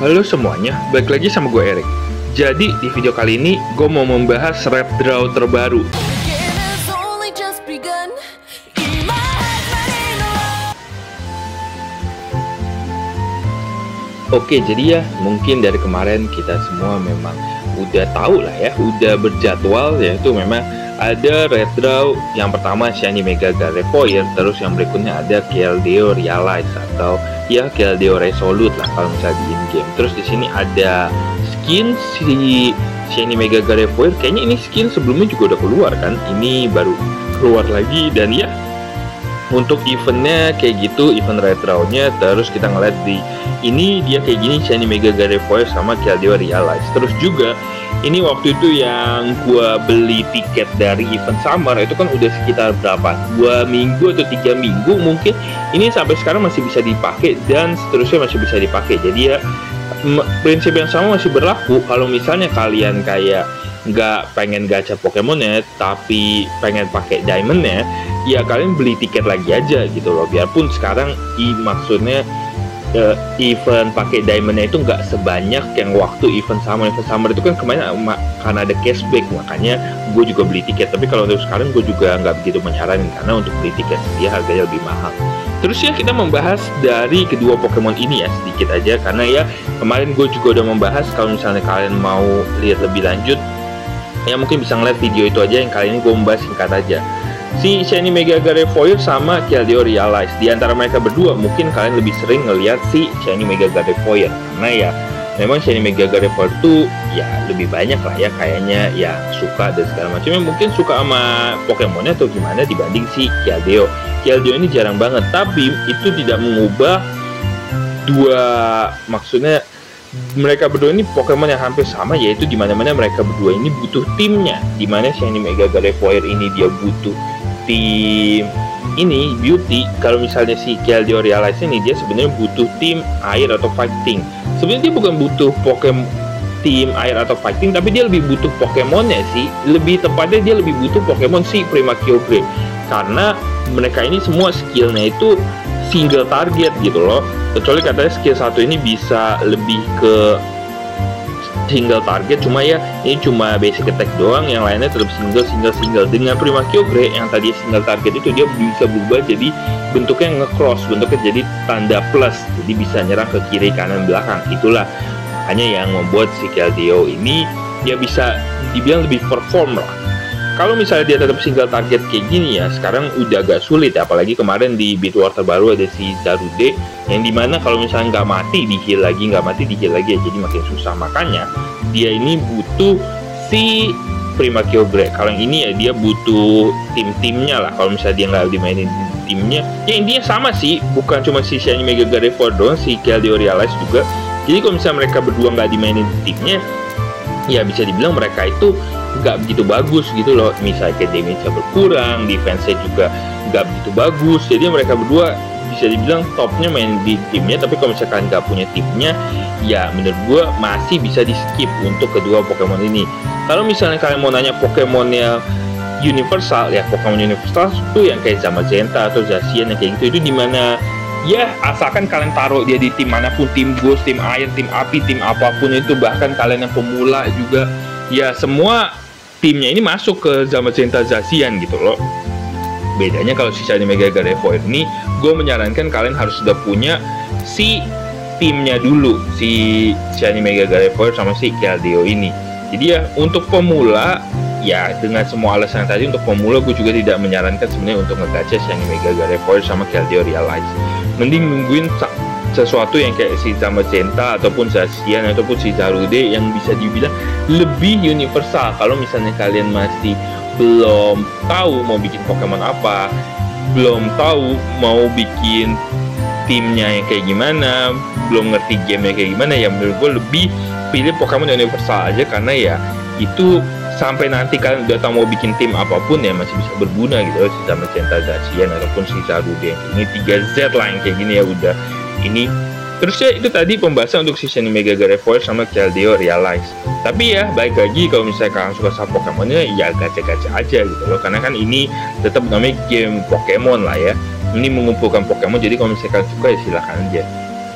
Halo semuanya, balik lagi sama gue Erik. Jadi di video kali ini gue mau membahas rap draw terbaru. Oke, jadi ya mungkin dari kemarin kita semua memang udah tahu lah ya, udah berjadwal, yaitu memang ada red draw yang pertama Shiny Mega Gardevoir, terus yang berikutnya ada Keldeo Realize atau ya Keldeo Resolute lah kalau misalnya di in-game. Terus di sini ada skin si Shiny Mega Gardevoir, kayaknya ini skin sebelumnya juga udah keluar kan, ini baru keluar lagi. Dan ya untuk eventnya kayak gitu, event red draw-nya, terus kita ngeliat di ini dia kayak gini, Shiny Mega Gardevoir sama Keldeo Realize. Terus juga ini waktu itu yang gua beli tiket dari event summer itu kan udah sekitar berapa, 2 minggu atau 3 minggu mungkin, ini sampai sekarang masih bisa dipakai dan seterusnya masih bisa dipakai. Jadi ya prinsip yang sama masih berlaku. Kalau misalnya kalian kayak nggak pengen gacha Pokemonnya tapi pengen pakai diamondnya, ya kalian beli tiket lagi aja gitu loh. Biarpun sekarang maksudnya event pakai diamondnya itu nggak sebanyak yang waktu event summer itu kan kemarin karena ada cashback, makanya gue juga beli tiket. Tapi kalau untuk sekarang gue juga nggak begitu menyarankan karena untuk beli tiket dia harganya lebih mahal. Terus ya kita membahas dari kedua Pokemon ini ya sedikit aja, karena ya kemarin gue juga udah membahas. Kalau misalnya kalian mau lihat lebih lanjut ya mungkin bisa ngeliat video itu aja, yang kali ini gue membahas singkat aja. Si Shiny Mega Gardevoir sama Keldeo Realize, di antara mereka berdua mungkin kalian lebih sering ngelihat si Shiny Mega Gardevoir, karena ya memang Shiny Mega Gardevoir tuh ya lebih banyak lah ya kayaknya ya suka dan segala macamnya, mungkin suka sama Pokemonnya atau gimana dibanding si Keldeo. Keldeo ini jarang banget, tapi itu tidak mengubah maksudnya mereka berdua ini Pokemon yang hampir sama, yaitu dimana-mana mereka berdua ini butuh timnya. Dimana Shiny Mega Gardevoir ini dia butuh tim ini Beauty. Kalau misalnya si Keldeo Realize ini dia sebenarnya butuh tim air atau fighting. Sebenarnya dia bukan butuh Pokemon tim air atau fighting, tapi dia lebih butuh Pokemonnya sih. Lebih tepatnya dia lebih butuh Pokemon si Primakyogre, karena mereka ini semua skillnya itu single target gitu loh. Kecuali katanya skill 1 ini bisa lebih ke single target, cuma ya ini cuma basic attack doang, yang lainnya tetap single. Dengan Primakyogre yang tadi single target itu dia bisa berubah jadi bentuknya nge-cross, bentuknya jadi tanda plus, jadi bisa nyerang ke kiri kanan belakang. Itulah makanya yang membuat si Keldeo ini dia bisa dibilang lebih perform lah. Kalau misalnya dia tetap single target kayak gini ya sekarang udah agak sulit ya. Apalagi kemarin di Beat War terbaru ada si Zarude yang dimana kalau misalnya nggak mati di heal lagi, ya, jadi makin susah. Makanya dia ini butuh si Primakyogre. Kalau yang ini ya dia butuh tim-timnya lah. Kalau misalnya dia nggak dimainin timnya ya intinya sama sih, bukan cuma si Shiny Mega Gardevoir doang, si Keldeo Realize juga. Jadi kalau misalnya mereka berdua nggak dimainin timnya ya bisa dibilang mereka itu nggak begitu bagus gitu loh. Misalnya kayak damage-nya berkurang, defense-nya juga nggak begitu bagus. Jadi mereka berdua bisa dibilang topnya main di timnya. Tapi kalau misalkan nggak punya timnya ya menurut gue masih bisa di skip untuk kedua Pokemon ini. Kalau misalnya kalian mau nanya Pokemonnya universal ya, Pokemon universal itu yang kayak Zamazenta atau Zacian yang kayak gitu, itu dimana ya asalkan kalian taruh dia di tim manapun, tim ghost, tim air, tim api, tim apapun itu, bahkan kalian yang pemula juga ya semua timnya ini masuk ke Zamazenta Zacian gitu loh. Bedanya kalau si Shiny Mega Gardevoir ini gue menyarankan kalian harus sudah punya si timnya dulu, si Shiny Mega Gardevoir sama si Keldeo ini. Jadi ya untuk pemula ya dengan semua alasan tadi, untuk pemula gue juga tidak menyarankan sebenarnya untuk ngegacha Shiny Mega Gardevoir sama Keldeo Realize. Mending nungguin sesuatu yang kayak si Zamazenta ataupun Zacian ataupun si Zarude yang bisa dibilang lebih universal. Kalau misalnya kalian masih belum tahu mau bikin Pokemon apa, belum tahu mau bikin timnya yang kayak gimana, belum ngerti gamenya kayak gimana, ya menurut gue lebih pilih Pokemon universal aja, karena ya itu sampai nanti kalian udah tahu mau bikin tim apapun ya masih bisa berguna gitu loh. Si Zamazenta Zacian ataupun si Zarude ini 3Z lah yang kayak gini ya udah ini. Terus ya itu tadi pembahasan untuk si Shiny Mega Gardevoir sama Keldeo Realize. Tapi ya baik lagi kalau misalnya kalian suka sama Pokemonnya ya gacha-gacha aja gitu loh, karena kan ini tetap namanya game Pokemon lah ya, ini mengumpulkan Pokemon. Jadi kalau misalnya kalian suka ya silahkan aja.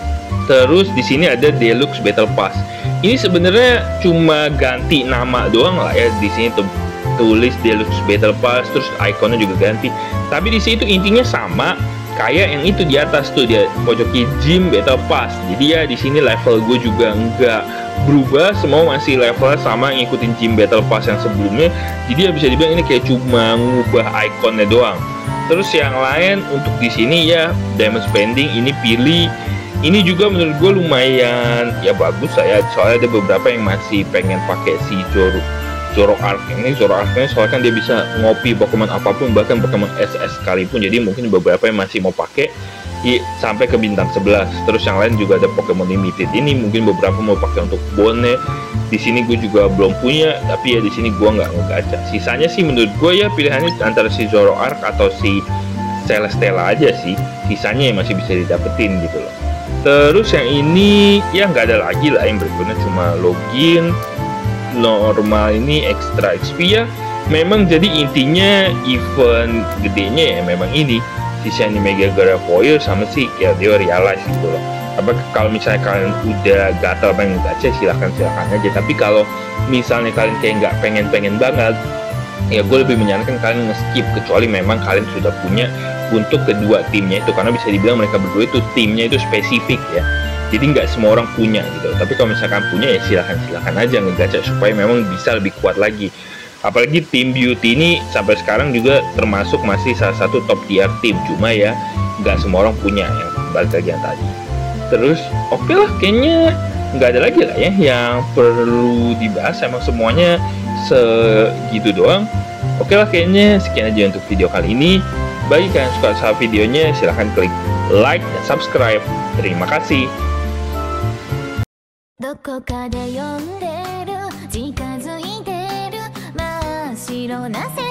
Terus di sini ada Deluxe Battle Pass. Ini sebenarnya cuma ganti nama doang lah ya. Di sini tulis Deluxe Battle Pass, terus ikonnya juga ganti. Tapi di sini itu intinya sama kayak yang itu di atas tuh, dia pojokin Gym Battle Pass. Jadi ya di sini level gue juga nggak berubah, semua masih level sama ngikutin Gym Battle Pass yang sebelumnya. Jadi ya bisa dibilang ini kayak cuma ngubah ikonnya doang. Terus yang lain untuk di sini ya diamond spending ini pilih. Ini juga menurut gue lumayan ya bagus ya, soalnya ada beberapa yang masih pengen pakai si Zoroark ini. Zoroarknya soalnya kan dia bisa ngopi Pokemon apapun, bahkan Pokemon SS sekalipun. Jadi mungkin beberapa yang masih mau pakai sampai ke bintang 11. Terus yang lain juga ada Pokemon limited ini, mungkin beberapa mau pakai untuk Bone. Di sini gue juga belum punya, tapi ya di sini gue nggak ngegacha. Sisanya sih menurut gue ya pilihannya antara si Zoroark atau si Celesteela aja sih. Sisanya yang masih bisa didapetin gitu loh. Terus yang ini ya nggak ada lagi lah yang berguna, cuma login normal ini extra XP ya. Memang jadi intinya event gedenya ya memang ini si Shiny Mega Gravefoil sama si Keldeo Realize gitu loh. Apa kalau misalnya kalian udah gatal pengen gacha silahkan aja. Tapi kalau misalnya kalian kayak nggak pengen banget, ya gue lebih menyarankan kalian nge-skip, kecuali memang kalian sudah punya untuk kedua timnya itu, karena bisa dibilang mereka berdua itu timnya itu spesifik ya, jadi nggak semua orang punya gitu. Tapi kalau misalkan punya ya silahkan aja ngegacha supaya memang bisa lebih kuat lagi. Apalagi tim Beauty ini sampai sekarang juga termasuk masih salah satu top tier tim, cuma ya nggak semua orang punya, yang balik lagi yang tadi. Terus oke lah, kayaknya nggak ada lagi lah ya yang perlu dibahas, emang semuanya segitu doang. Oke lah, kayaknya sekian aja untuk video kali ini. Bagi kalian suka sama videonya, silahkan klik like dan subscribe. Terima kasih. どこかで呼んでる近づいてる真っ白な世